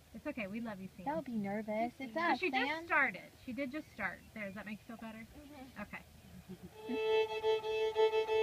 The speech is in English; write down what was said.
It's okay. We love you, Sam. Don't be nervous. It's us, She Sam. just started. She did just start. There, does that make you feel better? Okay.